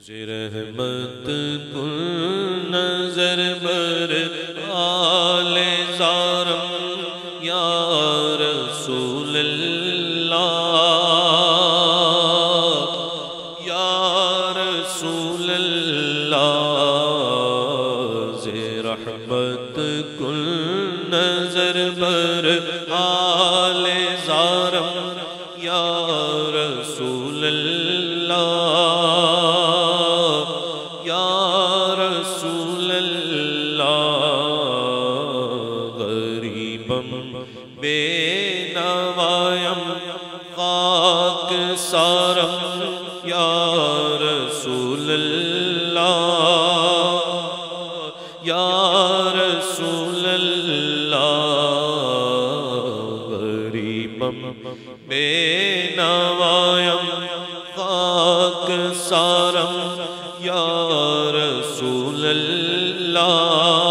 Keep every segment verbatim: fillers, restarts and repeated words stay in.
رحمت کن نظر بر آل زارم یا رسول اللہ یا رسول اللہ ز رحمت کن نظر بر آل زارم یا رسول اللہ بے نوایم خاک سارم یا رسول اللہ یا رسول اللہ غریبم بے نوایم خاک سارم یا رسول اللہ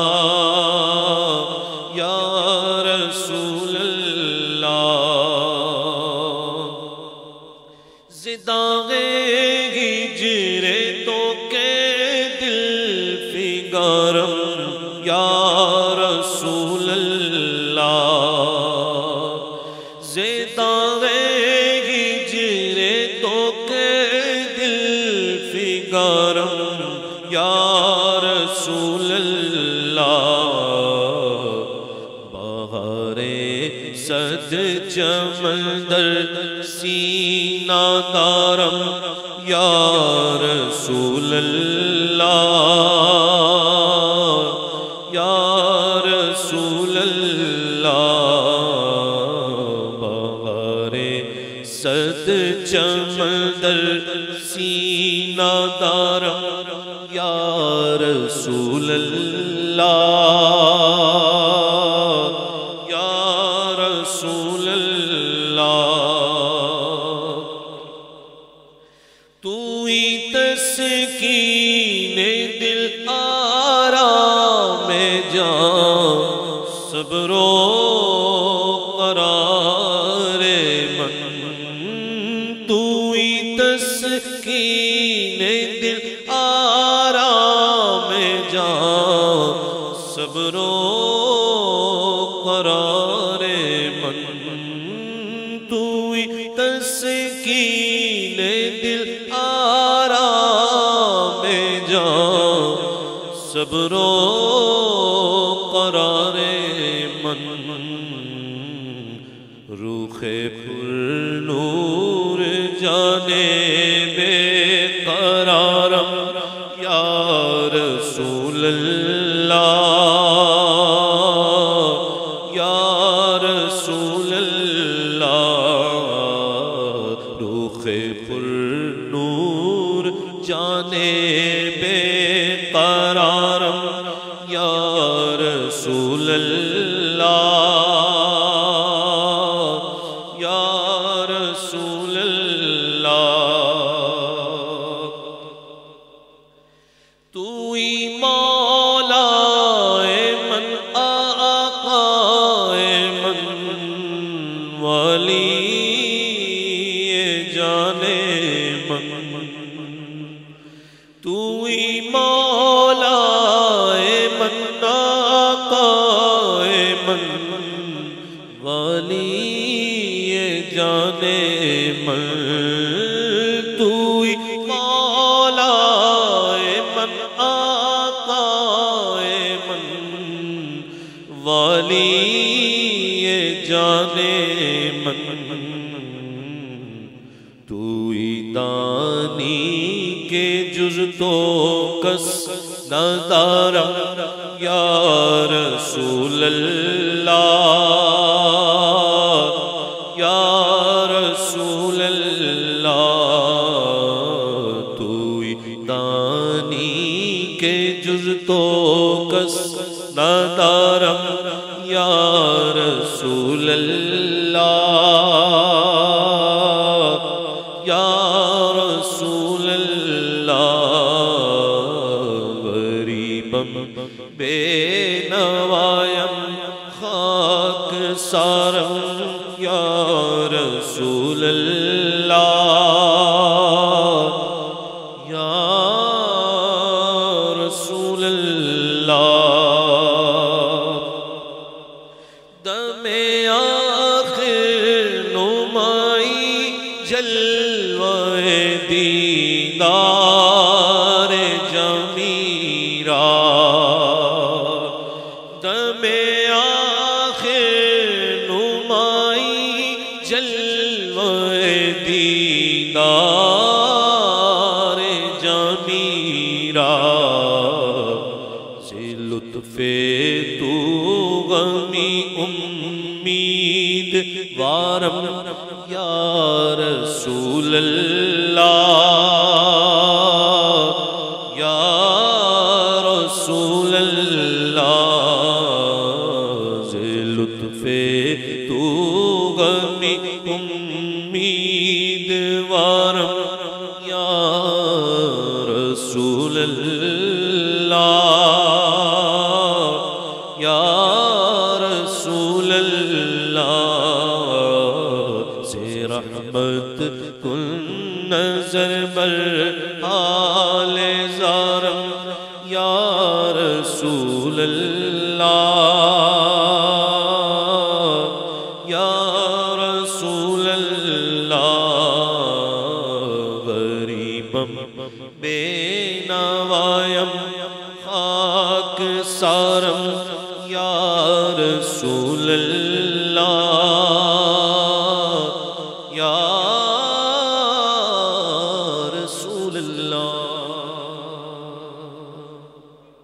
چمندر سینہ دارم یا رسول اللہ یا رسول اللہ بہار صد چمندر سینہ دارم یا رسول اللہ صبر و قرار من تو ہی تسکین دل آرام جان صبر و قرار من تو ہی تسکین دل آرام جان صبر و قرار روخ پر نور جانے بے قرارم یا رسول اللہ یا رسول اللہ روخ پر نور جانے بے قرارم یا رسول اللہ تو کس ندارم یا رسول اللہ یا رسول اللہ تو دانی کے جز تو کس ندارم یا رسول اللہ یا رسول بے نوایم خاک سارم یا رسول اللہ یا دیدار جمیرا دم آخر نمائی جلوہ دیدار جمیرا سے لطف تو غمی امید وارم یا رسول اللہ یا رسول اللہ سے لطف تو غمی امید وارم یا رسول اللہ یا رسول اللہ سے رحمت کن نظر بر حال زارم یا رسول اللہ یا رسول اللہ غریبم بے نوایم خاک سارم یا رسول اللہ